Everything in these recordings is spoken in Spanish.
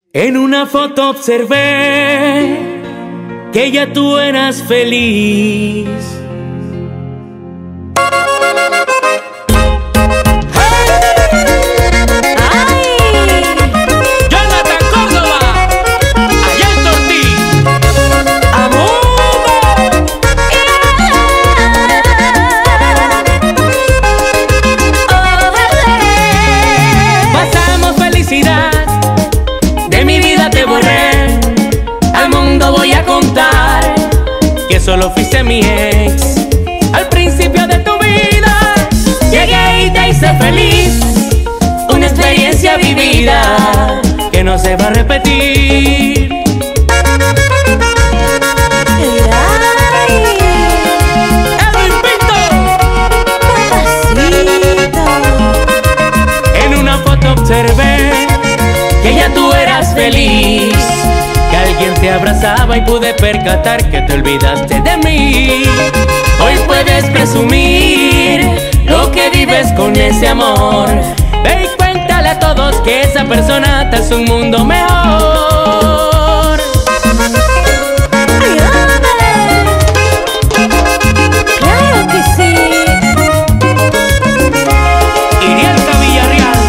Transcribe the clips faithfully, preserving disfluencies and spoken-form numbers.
En una foto observé que ya tú eras feliz. Solo fuiste mi ex al principio de tu vida. Llegué y te hice feliz, una experiencia vivida que no se va a repetir. ¡Edwin Pinto! ¡Papacito! En una foto observé que ya tú eras feliz, que alguien te abrazaba y pude percatar que te olvidaste de mí. Hoy puedes presumir lo que vives con ese amor. Ve y cuéntale a todos que esa persona te hace un mundo mejor. ¡Claro que sí! Irielka Villarreal,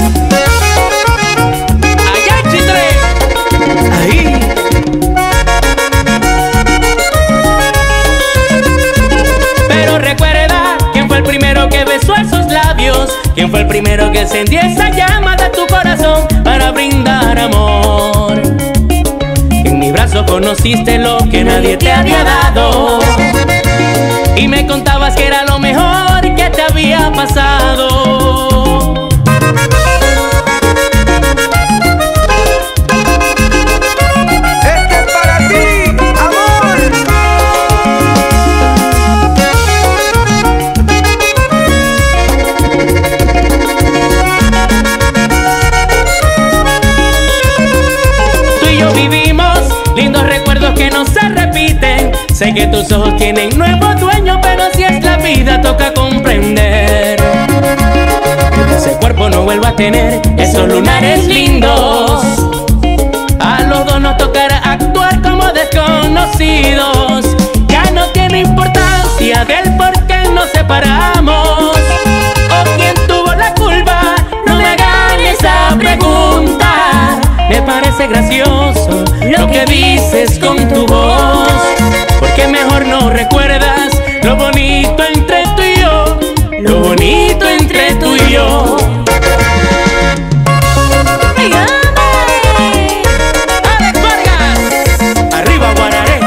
allá en Chitré. Ahí. ¿Quién fue el primero que encendió esa llama de tu corazón para brindar amor? En mi brazo conociste lo que nadie te había dado y me contabas que era lo mejor que te había pasado. Vivimos lindos recuerdos que no se repiten. Sé que tus ojos tienen nuevo dueño, pero si es la vida toca comprender que ese cuerpo no vuelva a tener esos lunares lindos. A los dos nos tocará actuar como desconocidos. Ya no tiene importancia del por qué nos separamos o quién tuvo la culpa. No me hagan esa pregunta. Me parece gracioso lo que dices con tu voz, porque mejor no recuerdas lo bonito entre tú y yo, lo bonito entre tú y yo. Alex Vargas, arriba Guararé.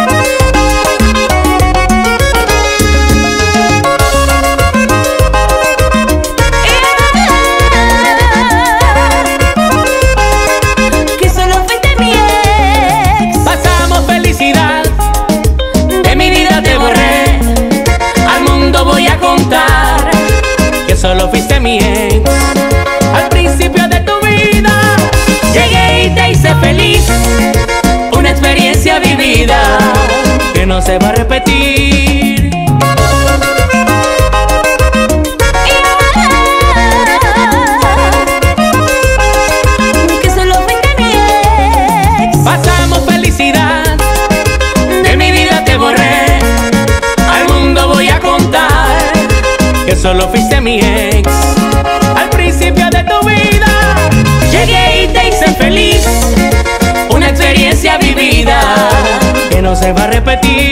Solo fuiste mi ex al principio de tu vida. Llegué y te hice feliz, una experiencia vivida que no se va a repetir. Que solo fuiste mi ex. Pasamos felicidad, de mi vida te borré. Al mundo voy a contar que solo fuiste mi ex al principio de tu vida. Llegué y te hice feliz, una experiencia vivida que no se va a repetir.